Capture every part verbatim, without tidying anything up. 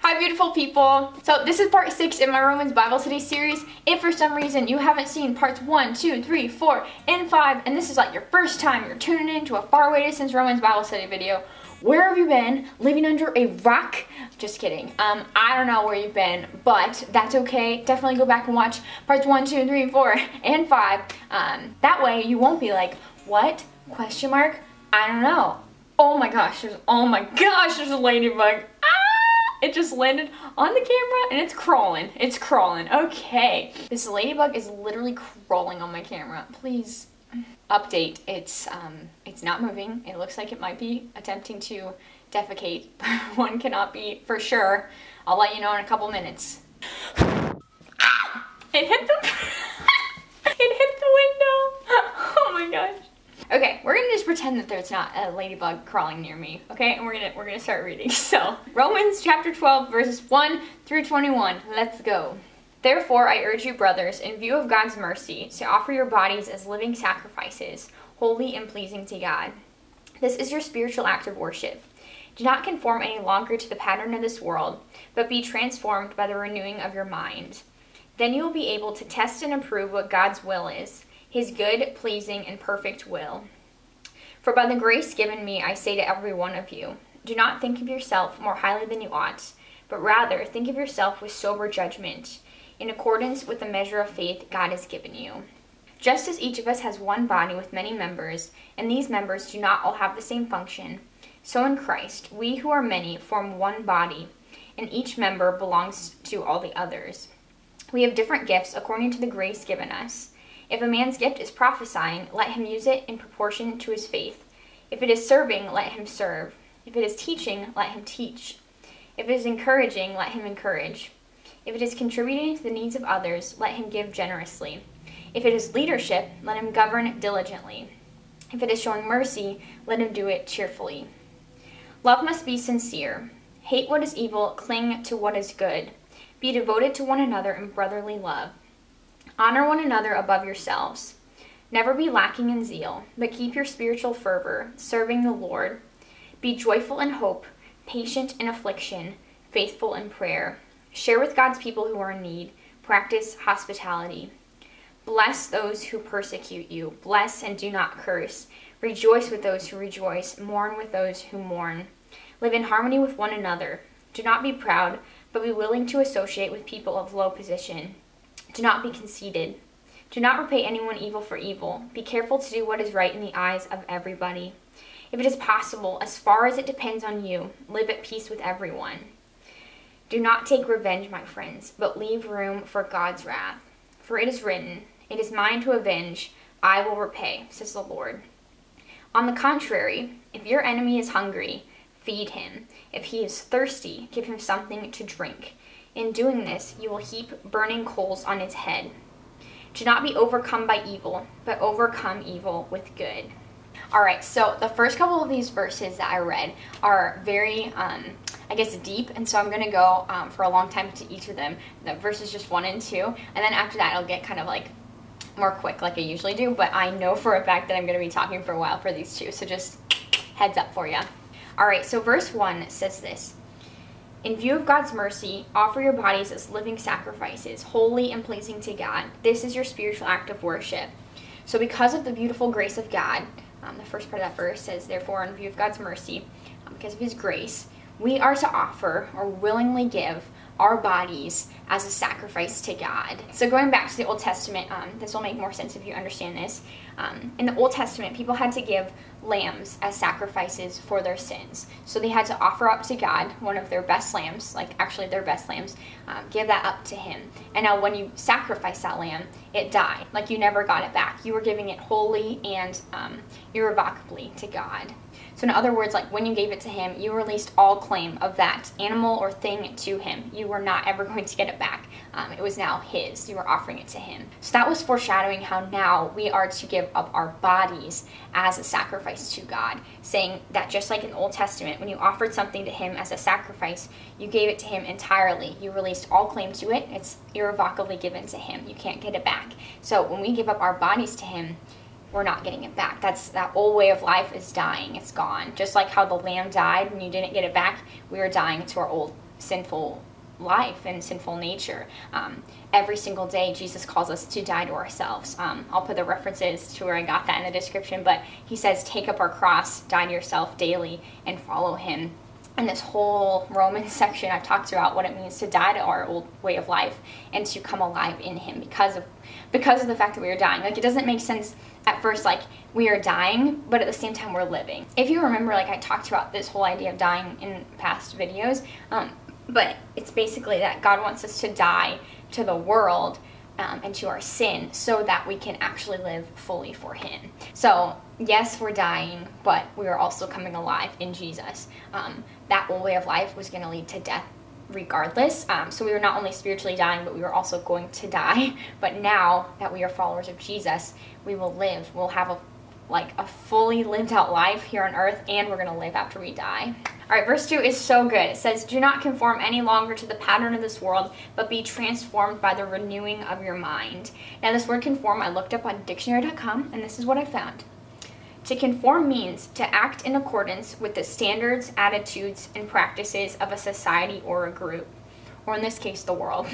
Hi beautiful people. So this is part six in my Romans Bible Study series. If for some reason you haven't seen parts one, two, three, four, and five, and this is like your first time you're tuning in to a faraway distance Romans Bible Study video, where have you been? Living under a rock? Just kidding. Um, I don't know where you've been, but that's okay. Definitely go back and watch parts one, two, three, four, and five. Um, that way you won't be like, what? Question mark? I don't know. Oh my gosh, there's, oh my gosh, there's a ladybug. Ah! It just landed on the camera and it's crawling. It's crawling. Okay. This ladybug is literally crawling on my camera. Please update. It's um it's not moving. It looks like it might be attempting to defecate, but one cannot be for sure. I'll let you know in a couple minutes. It hit the it hit the window. Oh my gosh. Okay, we're gonna just pretend that there's not a ladybug crawling near me, okay? And we're gonna we're gonna start reading. So, Romans chapter twelve, verses one through twenty-one. Let's go. Therefore, I urge you, brothers, in view of God's mercy, to offer your bodies as living sacrifices, holy and pleasing to God. This is your spiritual act of worship. Do not conform any longer to the pattern of this world, but be transformed by the renewing of your mind. Then you will be able to test and approve what God's will is, his good, pleasing, and perfect will. For by the grace given me, I say to every one of you, do not think of yourself more highly than you ought, but rather think of yourself with sober judgment, in accordance with the measure of faith God has given you. Just as each of us has one body with many members, and these members do not all have the same function, so in Christ, we who are many form one body, and each member belongs to all the others. We have different gifts according to the grace given us. If a man's gift is prophesying, let him use it in proportion to his faith. If it is serving, let him serve. If it is teaching, let him teach. If it is encouraging, let him encourage. If it is contributing to the needs of others, let him give generously. If it is leadership, let him govern diligently. If it is showing mercy, let him do it cheerfully. Love must be sincere. Hate what is evil, cling to what is good. Be devoted to one another in brotherly love. Honor one another above yourselves. Never be lacking in zeal, but keep your spiritual fervor, serving the Lord. Be joyful in hope, patient in affliction, faithful in prayer. Share with God's people who are in need. Practice hospitality. Bless those who persecute you. Bless and do not curse. Rejoice with those who rejoice. Mourn with those who mourn. Live in harmony with one another. Do not be proud, but be willing to associate with people of low position. Do not be conceited. Do not repay anyone evil for evil. Be careful to do what is right in the eyes of everybody. If it is possible, as far as it depends on you, live at peace with everyone. Do not take revenge, my friends, but leave room for God's wrath. For it is written, it is mine to avenge, I will repay, says the Lord. On the contrary, if your enemy is hungry, feed him. If he is thirsty, give him something to drink. In doing this, you will heap burning coals on his head. Do not be overcome by evil, but overcome evil with good. Alright, so the first couple of these verses that I read are very, um, I guess, deep, and so I'm going to go um, for a long time to each of them. The verses just one and two, and then after that I'll get kind of like more quick like I usually do, but I know for a fact that I'm going to be talking for a while for these two, so just heads up for you. Alright, so verse one says this. In view of God's mercy, offer your bodies as living sacrifices, holy and pleasing to God. This is your spiritual act of worship. So because of the beautiful grace of God, um, the first part of that verse says, therefore, in view of God's mercy, um, because of his grace, we are to offer or willingly give our bodies as a sacrifice to God. So going back to the Old Testament, um, this will make more sense if you understand this. Um, in the Old Testament, people had to give lambs as sacrifices for their sins. So they had to offer up to God one of their best lambs, like actually their best lambs, um, give that up to him. And now when you sacrifice that lamb, it died. Like you never got it back. You were giving it wholly and um, irrevocably to God. So in other words, like when you gave it to him, you released all claim of that animal or thing to him. You were not ever going to get it back. Um, it was now his. You were offering it to him. So that was foreshadowing how now we are to give up our bodies as a sacrifice to God, saying that just like in the Old Testament, when you offered something to him as a sacrifice, you gave it to him entirely. You released all claim to it. It's irrevocably given to him. You can't get it back. So when we give up our bodies to him, we're not getting it back. That's that old way of life is dying. It's gone. Just like how the lamb died and you didn't get it back, we are dying to our old sinful life and sinful nature. Um, every single day, Jesus calls us to die to ourselves. Um, I'll put the references to where I got that in the description, but he says, take up our cross, die to yourself daily, and follow him. And this whole Romans section, I've talked about what it means to die to our old way of life and to come alive in him because of because of the fact that we are dying. Like, it doesn't make sense at first, like, we are dying, but at the same time we're living. If you remember, like, I talked about this whole idea of dying in past videos, um, but it's basically that God wants us to die to the world um, and to our sin so that we can actually live fully for him. So yes, we're dying, but we are also coming alive in Jesus. Um, that old way of life was going to lead to death regardless. Um, so we were not only spiritually dying, but we were also going to die. But now that we are followers of Jesus, we will live. We'll have a like a fully lived out life here on earth, and we're going to live after we die. All right, verse two is so good. It says, do not conform any longer to the pattern of this world, but be transformed by the renewing of your mind. Now, this word conform, I looked up on dictionary dot com, and this is what I found. To conform means to act in accordance with the standards, attitudes, and practices of a society or a group, or in this case, the world.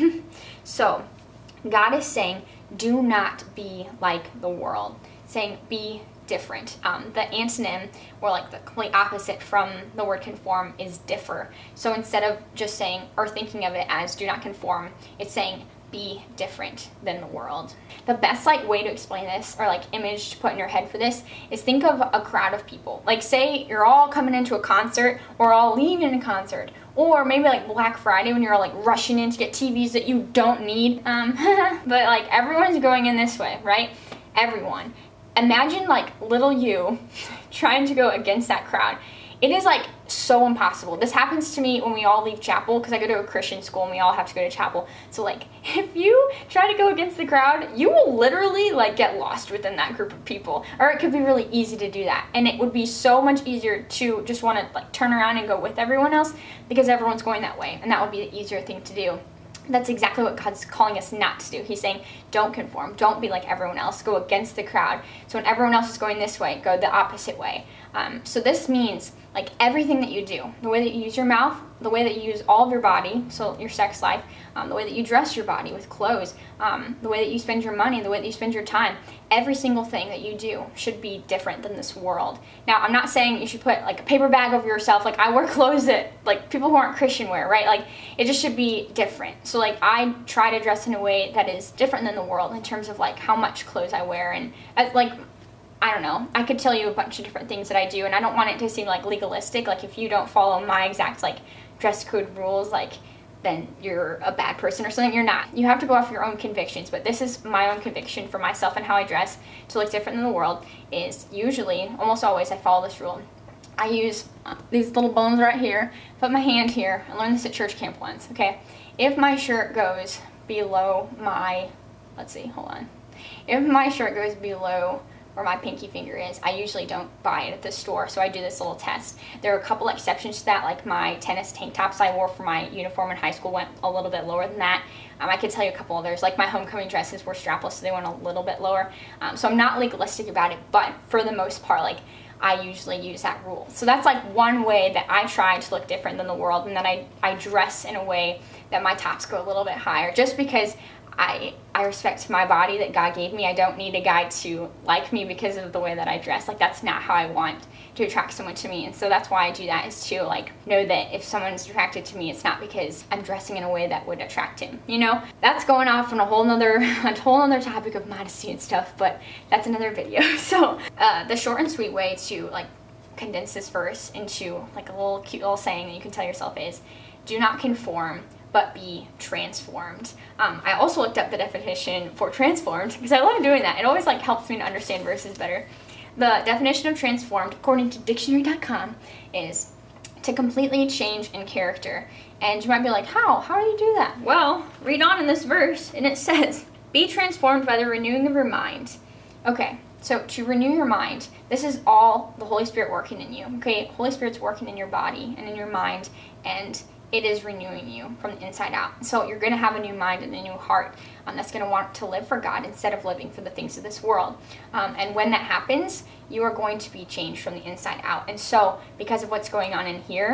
So, God is saying, do not be like the world. Saying, be different. Um, the antonym, or like the complete opposite from the word conform, is differ. So instead of just saying or thinking of it as do not conform, it's saying be different than the world. The best like way to explain this, or like image to put in your head for this, is think of a crowd of people. Like, say you're all coming into a concert, or all leaving a concert, or maybe like Black Friday when you're all like rushing in to get T Vs that you don't need. Um, but like everyone's going in this way, right? Everyone. Imagine like little you trying to go against that crowd. It is like so impossible. This happens to me when we all leave chapel, because I go to a Christian school and we all have to go to chapel. So like if you try to go against the crowd, you will literally like get lost within that group of people. Or it could be really easy to do that. And it would be so much easier to just want to like turn around and go with everyone else because everyone's going that way. And that would be the easier thing to do. That's exactly what God's calling us not to do. He's saying, don't conform. Don't be like everyone else. Go against the crowd. So when everyone else is going this way, go the opposite way. Um, so this means, like, everything that you do, the way that you use your mouth, the way that you use all of your body, so your sex life, um, the way that you dress your body with clothes, um, the way that you spend your money, the way that you spend your time, every single thing that you do should be different than this world. Now, I'm not saying you should put, like, a paper bag over yourself. Like, I wear clothes that, like, people who aren't Christian wear, right? Like, it just should be different. So, like, I try to dress in a way that is different than the world in terms of, like, how much clothes I wear. And, uh, like, I don't know. I could tell you a bunch of different things that I do, and I don't want it to seem, like, legalistic. Like, if you don't follow my exact, like, dress code rules, like, then you're a bad person or something. You're not. You have to go off your own convictions, but this is my own conviction for myself and how I dress to look different than the world is usually, almost always, I follow this rule. I use uh, these little bones right here, put my hand here. I learned this at church camp once, okay? If my shirt goes below my, let's see, hold on. If my shirt goes below where my pinky finger is, I usually don't buy it at the store, so I do this little test. There are a couple exceptions to that, like my tennis tank tops I wore for my uniform in high school went a little bit lower than that. Um, I could tell you a couple others, like my homecoming dresses were strapless, so they went a little bit lower. Um, so I'm not legalistic about it, but for the most part, like, I usually use that rule. So that's like one way that I try to look different than the world, and then I, I dress in a way that my tops go a little bit higher, just because I, I respect my body that God gave me. I don't need a guy to like me because of the way that I dress. Like, that's not how I want to attract someone to me. And so that's why I do that, is to like know that if someone's attracted to me, it's not because I'm dressing in a way that would attract him. You know, that's going off on a whole nother, a whole nother topic of modesty and stuff, but that's another video. So uh, the short and sweet way to like condense this verse into like a little cute little saying that you can tell yourself is, do not conform, but be transformed. Um, I also looked up the definition for transformed because I love doing that. It always like helps me to understand verses better. The definition of transformed, according to dictionary dot com, is to completely change in character. And you might be like, how? How do you do that? Well, read on in this verse, and it says, be transformed by the renewing of your mind. Okay, so to renew your mind, this is all the Holy Spirit working in you. Okay, Holy Spirit's working in your body and in your mind, and it is renewing you from the inside out. So you're going to have a new mind and a new heart um, that's going to want to live for God instead of living for the things of this world. Um, and when that happens, you are going to be changed from the inside out. And so because of what's going on in here,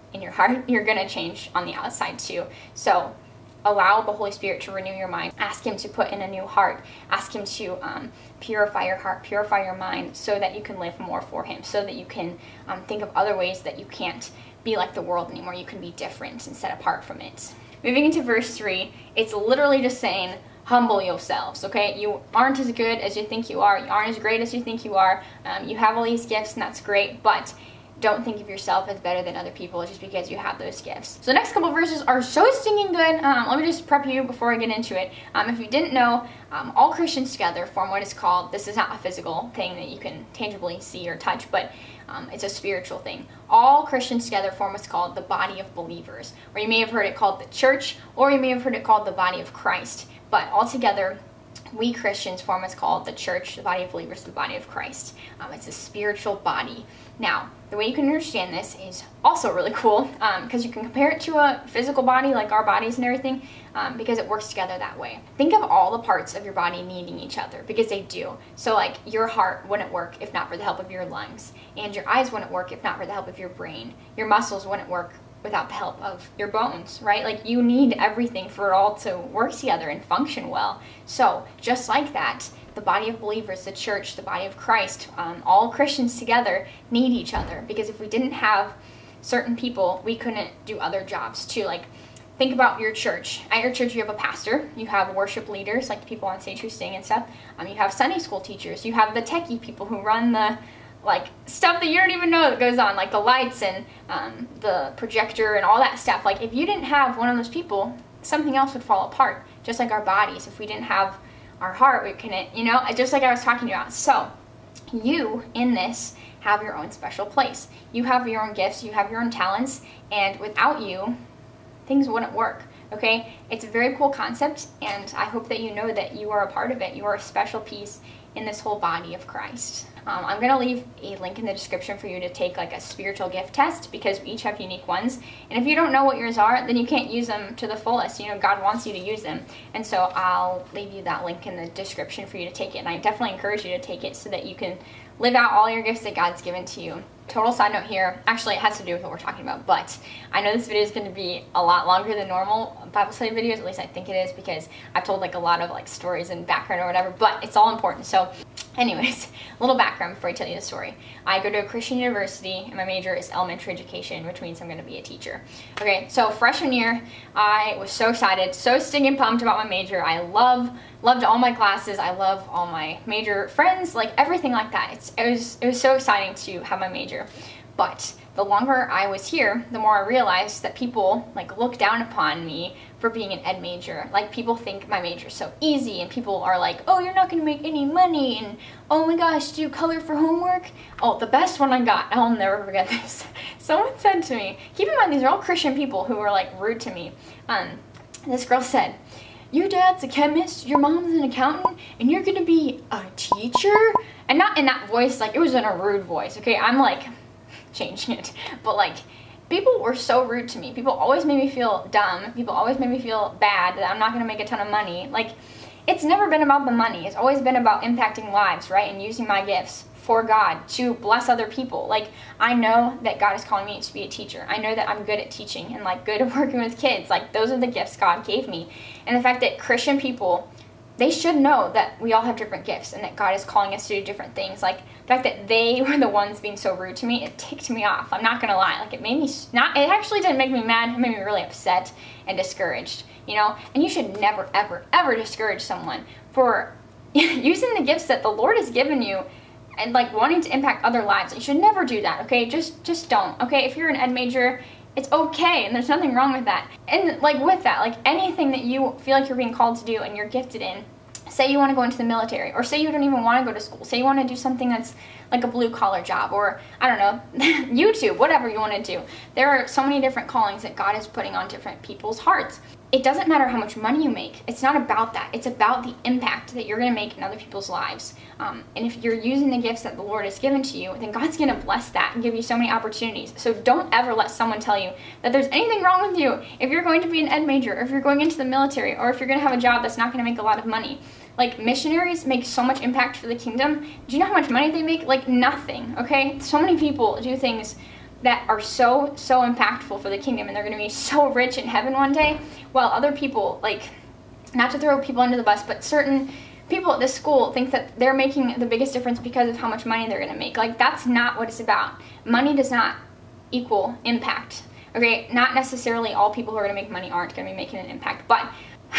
in your heart, you're gonna change on the outside too. So allow the Holy Spirit to renew your mind. Ask him to put in a new heart. Ask him to um, purify your heart, purify your mind, so that you can live more for him, so that you can um, think of other ways that you can't be like the world anymore. You can be different and set apart from it. Moving into verse three, it's literally just saying, humble yourselves, okay? You aren't as good as you think you are. You aren't as great as you think you are. Um, you have all these gifts, and that's great, but don't think of yourself as better than other people just because you have those gifts. So the next couple verses are so stinking good. Um, let me just prep you before I get into it. Um, if you didn't know, um, all Christians together form what is called, this is not a physical thing that you can tangibly see or touch, but um, it's a spiritual thing. All Christians together form what's called the body of believers, or you may have heard it called the church, or you may have heard it called the body of Christ. But all together, we Christians form what's called the church, the body of believers, the body of Christ. Um, it's a spiritual body. Now, the way you can understand this is also really cool, because um, you can compare it to a physical body, like our bodies and everything, um, because it works together that way. Think of all the parts of your body needing each other, because they do. So like your heart wouldn't work if not for the help of your lungs, and your eyes wouldn't work if not for the help of your brain. Your muscles wouldn't work without the help of your bones, right? Like you need everything for it all to work together and function well. So just like that, the body of believers, the church, the body of Christ, um, all Christians together need each other, because if we didn't have certain people, we couldn't do other jobs too. Like think about your church. At your church, you have a pastor, you have worship leaders, like the people on stage who sing and stuff. Um, you have Sunday school teachers, you have the techie people who run the like stuff that you don't even know that goes on, like the lights and um, the projector and all that stuff. Like if you didn't have one of those people, something else would fall apart. Just like our bodies, if we didn't have our heart, we couldn't, you know, just like I was talking about. So you in this have your own special place. You have your own gifts, you have your own talents, and without you, things wouldn't work. Okay, it's a very cool concept, and I hope that you know that you are a part of it. You are a special piece in this whole body of Christ. Um, I'm going to leave a link in the description for you to take like a spiritual gift test, because we each have unique ones. And if you don't know what yours are, then you can't use them to the fullest. You know, God wants you to use them. And so I'll leave you that link in the description for you to take it. And I definitely encourage you to take it so that you can live out all your gifts that God's given to you. Total side note here, actually it has to do with what we're talking about, but I know this video is going to be a lot longer than normal Bible study videos, at least I think it is, because I've told like a lot of like stories and background or whatever, but it's all important. So anyways, a little background before I tell you the story. I go to a Christian university and my major is elementary education, which means I'm going to be a teacher. Okay, so freshman year, I was so excited, so stinking pumped about my major. I love Loved all my classes. I love all my major friends, like everything like that. It's, it was it was so exciting to have my major. But the longer I was here, the more I realized that people like look down upon me for being an ed major. Like people think my major is so easy, and people are like, oh, you're not gonna make any money, and oh my gosh, do you color for homework? Oh, the best one I got, I'll never forget this. Someone said to me, keep in mind these are all Christian people who were like rude to me. Um, this girl said, your dad's a chemist, your mom's an accountant, and you're gonna be a teacher? And not in that voice, like it was in a rude voice, okay? I'm like changing it, but like people were so rude to me. People always made me feel dumb. People always made me feel bad that I'm not gonna make a ton of money. Like it's never been about the money. It's always been about impacting lives, right? And using my gifts for God to bless other people. Like I know that God is calling me to be a teacher. I know that I'm good at teaching and like good at working with kids. Like those are the gifts God gave me. And the fact that Christian people, they should know that we all have different gifts and that God is calling us to do different things. Like the fact that they were the ones being so rude to me, it ticked me off. I'm not gonna lie. Like it made me not, it actually didn't make me mad. It made me really upset and discouraged, you know? And you should never, ever, ever discourage someone for using the gifts that the Lord has given you and like wanting to impact other lives. You should never do that, okay? Just just don't, okay? If you're an ed major, it's okay, and there's nothing wrong with that. And like with that, like anything that you feel like you're being called to do and you're gifted in, say you want to go into the military, or say you don't even want to go to school, say you want to do something that's like a blue collar job, or I don't know, YouTube, whatever you want to do. There are so many different callings that God is putting on different people's hearts. It doesn't matter how much money you make. It's not about that. It's about the impact that you're going to make in other people's lives. Um, and if you're using the gifts that the Lord has given to you, then God's going to bless that and give you so many opportunities. So don't ever let someone tell you that there's anything wrong with you if you're going to be an ed major, or if you're going into the military, or if you're going to have a job that's not going to make a lot of money. Like missionaries make so much impact for the kingdom. Do you know how much money they make? Like nothing, okay? So many people do things that are so, so impactful for the kingdom, and they're going to be so rich in heaven one day, while other people, like, not to throw people under the bus, but certain people at this school think that they're making the biggest difference because of how much money they're going to make. Like, that's not what it's about. Money does not equal impact. Okay, not necessarily all people who are going to make money aren't going to be making an impact, but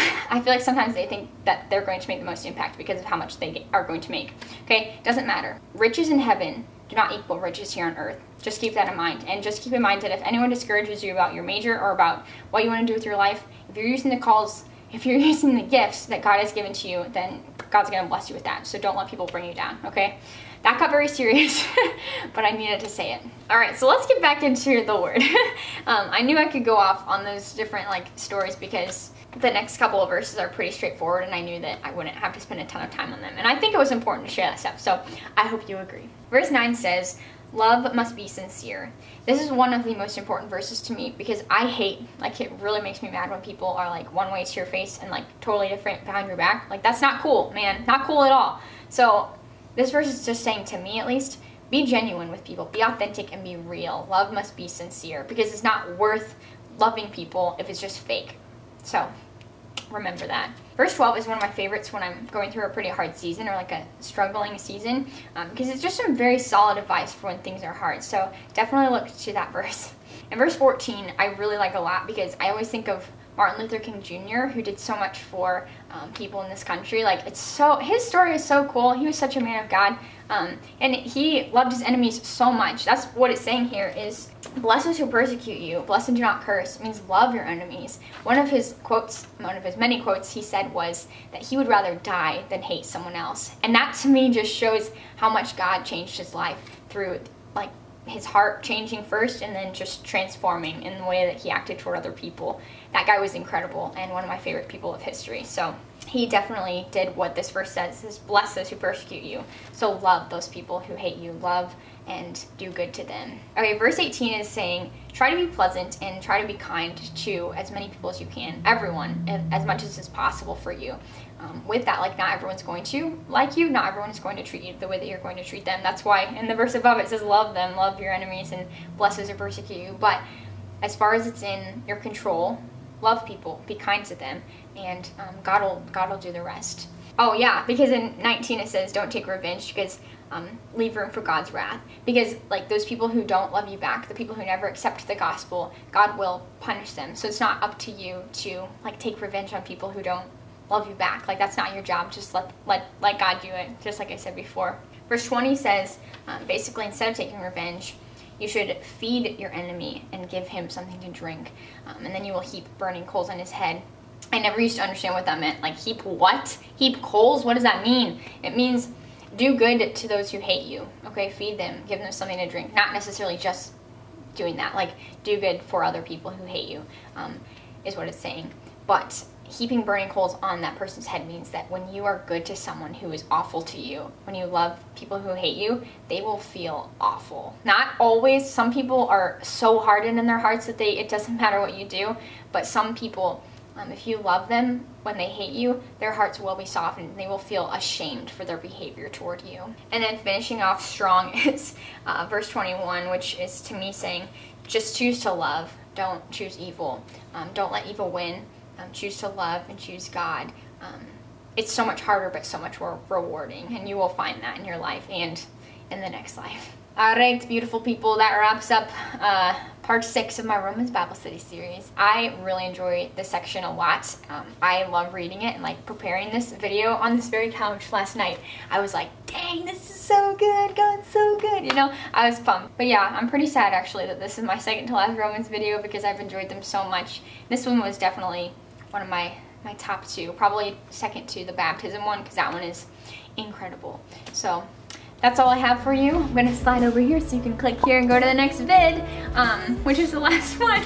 I feel like sometimes they think that they're going to make the most impact because of how much they get, are going to make. Okay, doesn't matter. Riches in heaven do not equal riches here on earth. Just keep that in mind. And just keep in mind that if anyone discourages you about your major or about what you want to do with your life, if you're using the calls, if you're using the gifts that God has given to you, then God's going to bless you with that. So don't let people bring you down, okay? That got very serious, but I needed to say it. All right, so let's get back into the word. um, I knew I could go off on those different like stories because the next couple of verses are pretty straightforward, and I knew that I wouldn't have to spend a ton of time on them. And I think it was important to share that stuff, so I hope you agree. Verse nine says, love must be sincere. This is one of the most important verses to me because I hate, like it really makes me mad when people are like one way to your face and like totally different behind your back. Like that's not cool, man. Not cool at all. So this verse is just saying, to me at least, be genuine with people. Be authentic and be real. Love must be sincere because it's not worth loving people if it's just fake. So remember that. Verse twelve is one of my favorites when I'm going through a pretty hard season or like a struggling season um, because it's just some very solid advice for when things are hard. So definitely look to that verse. And verse fourteen I really like a lot because I always think of Martin Luther King Junior who did so much for um, people in this country. Like it's so, his story is so cool. He was such a man of God. Um, and he loved his enemies so much. That's what it's saying here is, bless those who persecute you, bless and do not curse. It means love your enemies. One of his quotes, one of his many quotes he said was that he would rather die than hate someone else. And that to me just shows how much God changed his life through like his heart changing first and then just transforming in the way that he acted toward other people. That guy was incredible and one of my favorite people of history. So he definitely did what this verse says, is bless those who persecute you. So love those people who hate you. Love and do good to them. Okay, verse eighteen is saying, try to be pleasant and try to be kind to as many people as you can. Everyone, as much as is possible for you. Um, with that, like not everyone's going to like you. Not everyone is going to treat you the way that you're going to treat them. That's why in the verse above it says love them, love your enemies, and bless those who persecute you. But as far as it's in your control, love people, be kind to them, and um, God will God will do the rest. Oh yeah, because in nineteen it says don't take revenge because um, leave room for God's wrath. Because like those people who don't love you back, the people who never accept the gospel, God will punish them. So it's not up to you to like take revenge on people who don't love you back. Like that's not your job. Just let let let God do it. Just like I said before. Verse twenty says um, basically instead of taking revenge, you should feed your enemy and give him something to drink, um, and then you will heap burning coals on his head. I never used to understand what that meant. Like heap what? Heap coals? What does that mean? It means do good to those who hate you. Okay, feed them, give them something to drink. Not necessarily just doing that. Like do good for other people who hate you, um, is what it's saying. But heaping burning coals on that person's head means that when you are good to someone who is awful to you, when you love people who hate you, they will feel awful. Not always. Some people are so hardened in their hearts that they it doesn't matter what you do. But some people, um, if you love them when they hate you, their hearts will be softened and they will feel ashamed for their behavior toward you. And then finishing off strong is uh, verse twenty-one, which is to me saying, just choose to love. Don't choose evil. Um, don't let evil win. Um, choose to love and choose God. Um, it's so much harder, but so much more rewarding, and you will find that in your life and in the next life. All right, beautiful people, that wraps up uh, part six of my Romans Bible Study series. I really enjoy this section a lot. Um, I love reading it and like preparing this video on this very couch last night. I was like, dang, this is so good, God's so good, you know? I was pumped. But yeah, I'm pretty sad actually that this is my second to last Romans video because I've enjoyed them so much. This one was definitely one of my, my top two, probably second to the baptism one because that one is incredible. So that's all I have for you. I'm gonna slide over here so you can click here and go to the next vid, um, which is the last one.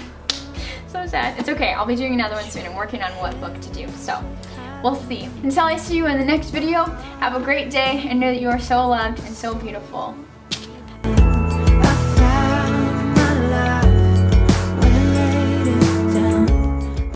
So sad. It's okay, I'll be doing another one soon. I'm working on what book to do, so we'll see. Until I see you in the next video, have a great day and know that you are so loved and so beautiful.